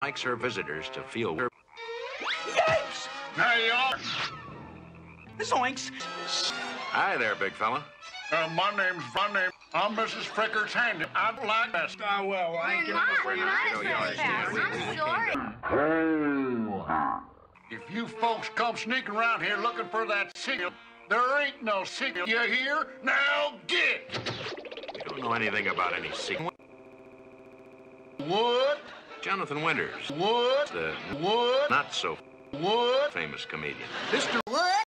likes her visitors to feel... Yikes! There you are. Zoinks! Hi there, big fella. My name's I'm Mrs. Fricker's handy. I'd like that. Well, I ain't giving We're not as fast. I'm sorry. If you folks come sneaking around here looking for that signal, there ain't no signal. You hear? Now get! We don't know anything about any secret. What? Jonathan Winters. What? The What? not so What? famous comedian. Mr. What?